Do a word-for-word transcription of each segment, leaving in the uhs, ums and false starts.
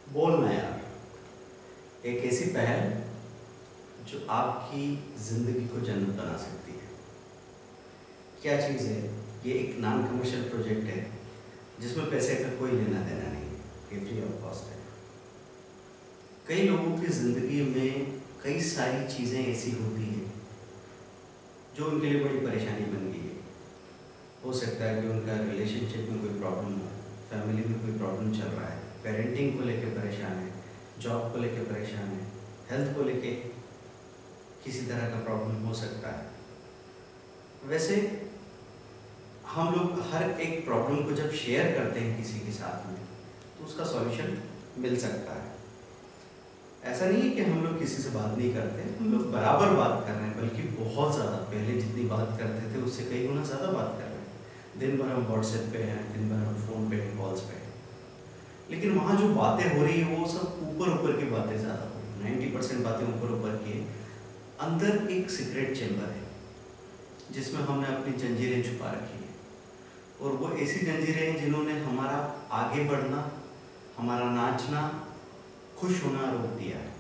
बोलना यार, एक ऐसी पहल जो आपकी ज़िंदगी को जन्नत बना सकती है। क्या चीज़ है ये? एक नॉन कमर्शियल प्रोजेक्ट है जिसमें पैसे का कोई लेना देना नहीं, ये फ्री ऑफ कॉस्ट है। कई लोगों की ज़िंदगी में कई सारी चीज़ें ऐसी होती हैं जो उनके लिए बड़ी परेशानी बन गई है। हो सकता है कि उनका रिलेशनशिप में कोई प्रॉब्लम हो, फैमिली में कोई प्रॉब्लम चल रहा है, पेरेंटिंग को लेकर परेशान है, जॉब को लेकर परेशान है, हेल्थ को लेकर किसी तरह का प्रॉब्लम हो सकता है। वैसे हम लोग हर एक प्रॉब्लम को जब शेयर करते हैं किसी के साथ में तो उसका सॉल्यूशन मिल सकता है। ऐसा नहीं है कि हम लोग किसी से बात नहीं करते, हम लोग बराबर बात कर रहे हैं, बल्कि बहुत ज़्यादा, पहले जितनी बात करते थे उससे कई गुना ज़्यादा बात कर रहे हैं। दिन भर हम व्हाट्सएप पे हैं, दिन भर हम फ़ोन पे हैं, कॉल्स पे हैं, लेकिन वहाँ जो बातें हो रही है वो सब ऊपर ऊपर की बातें ज़्यादा हो रही है। नाइन्टी परसेंट बातें ऊपर ऊपर की है। अंदर एक सीक्रेट चैम्बर है जिसमें हमने अपनी जंजीरें छुपा रखी है, और वो ऐसी जंजीरें हैं जिन्होंने हमारा आगे बढ़ना, हमारा नाचना, खुश होना रोक दिया है।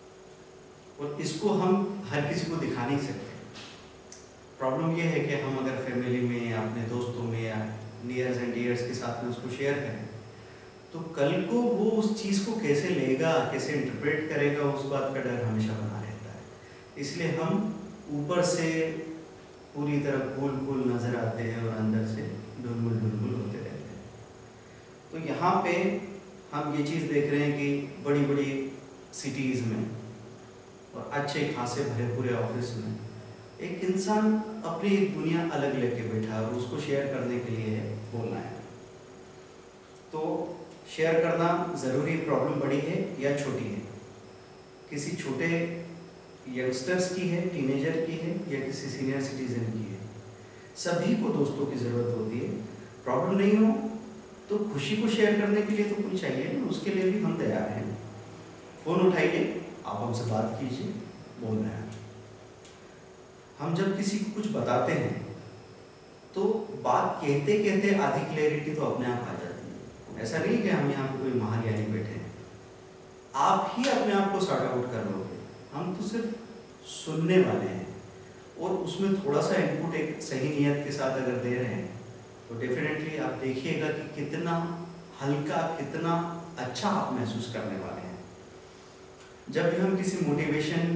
और इसको हम हर किसी को दिखा नहीं सकते। प्रॉब्लम ये है कि हम अगर फैमिली में या अपने दोस्तों में या नियर्स एंड डियर्स के साथ में उसको शेयर करें तो कल को वो उस चीज़ को कैसे लेगा, कैसे इंटरप्रेट करेगा, उस बात का डर हमेशा बना रहता है। इसलिए हम ऊपर से पूरी तरह कूल कूल नज़र आते हैं और अंदर से डुलमुल डुलमुल होते रहते हैं। तो यहाँ पे हम ये चीज़ देख रहे हैं कि बड़ी बड़ी सिटीज़ में और अच्छे खासे भरे पूरे ऑफिस में एक इंसान अपनी एक दुनिया अलग लेके बैठा है और उसको शेयर करने के लिए बोलना है। तो शेयर करना ज़रूरी, प्रॉब्लम बड़ी है या छोटी है, किसी छोटे यंगस्टर्स की है, टीनेजर की है या किसी सीनियर सिटीजन की है, सभी को दोस्तों की ज़रूरत होती है। प्रॉब्लम नहीं हो तो खुशी को शेयर करने के लिए तो कोई चाहिए ना, उसके लिए भी हम तैयार हैं। फ़ोन उठाइए, आप हमसे बात कीजिए, बोलना है। हम जब किसी को कुछ बताते हैं तो बात कहते कहते आधी क्लैरिटी तो अपने आप आ जाती है। ऐसा नहीं कि हम यहाँ पे कोई महाज्ञानी बैठे हैं, आप ही अपने आप को सॉर्ट आउट कर लोगे। हम तो सिर्फ सुनने वाले हैं और उसमें थोड़ा सा इनपुट एक सही नियत के साथ अगर दे रहे हैं तो डेफिनेटली आप देखिएगा कि कितना हल्का, कितना अच्छा आप महसूस करने वाले हैं। जब भी हम किसी मोटिवेशन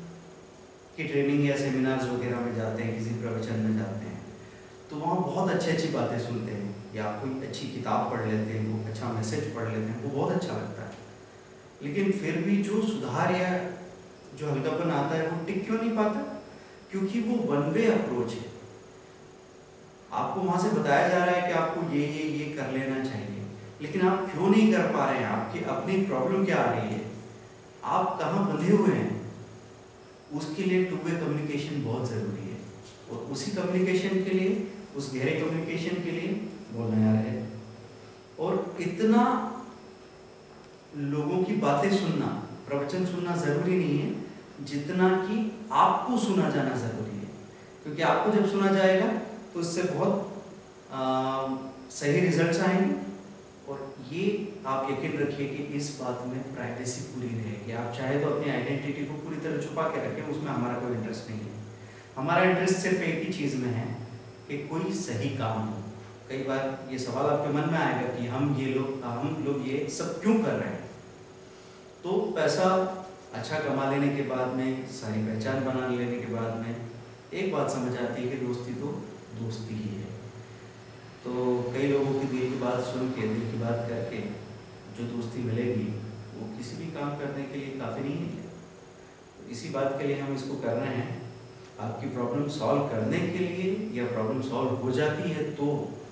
की ट्रेनिंग या सेमिनार्स वगैरह में जाते हैं, किसी प्रवचन में जाते हैं, तो वहाँ बहुत अच्छी अच्छी बातें सुनते हैं या कोई अच्छी किताब पढ़ लेते हैं, वो अच्छा मैसेज पढ़ लेते हैं, वो बहुत अच्छा लगता है। लेकिन फिर भी जो सुधार या जो हल्कापन आता है वो टिक क्यों नहीं पाता? क्योंकि वो वन वे अप्रोच है। आपको वहाँ से बताया जा रहा है कि आपको ये ये ये कर लेना चाहिए, लेकिन आप क्यों नहीं कर पा रहे हैं? आपकी अपनी प्रॉब्लम क्या आ रही है? आप कहाँ बंधे हुए हैं? उसके लिए टू वे कम्युनिकेशन बहुत ज़रूरी है, और उसी कम्युनिकेशन के लिए, उस गहरे कम्युनिकेशन के लिए बोलना यार है। और इतना लोगों की बातें सुनना, प्रवचन सुनना ज़रूरी नहीं है जितना कि आपको सुना जाना ज़रूरी है। क्योंकि आपको जब सुना जाएगा तो इससे बहुत आ, सही रिजल्ट्स आएंगे। और ये आप यकीन रखिए कि इस बात में प्राइवेसी पूरी रहेगी। आप चाहे तो अपनी आइडेंटिटी को पूरी तरह छुपा के रखें, उसमें हमारा कोई इंटरेस्ट नहीं है। हमारा इंटरेस्ट सिर्फ एक ही चीज़ में है कि कोई सही काम हो। कई बार ये सवाल आपके मन में आएगा कि हम ये लोग हम लोग ये सब क्यों कर रहे हैं? तो पैसा अच्छा कमा लेने के बाद में, सारी पहचान बना लेने के बाद में एक बात समझ आती है कि दोस्ती तो दोस्ती ही है। तो कई लोगों की दिल की बात सुन के, दिल की बात करके जो दोस्ती मिलेगी वो किसी भी काम करने के लिए काफ़ी नहीं है। तो इसी बात के लिए हम इसको कर रहे हैं, आपकी प्रॉब्लम सॉल्व करने के लिए। या प्रॉब्लम सॉल्व हो जाती है तो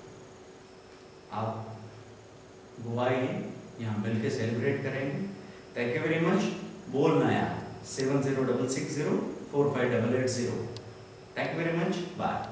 आप गोवा आइए, यहाँ मिल के सेलिब्रेट करेंगे। Thank you very much. बोलना यार, seven zero double six zero four five double eight zero. Thank you very much, bye.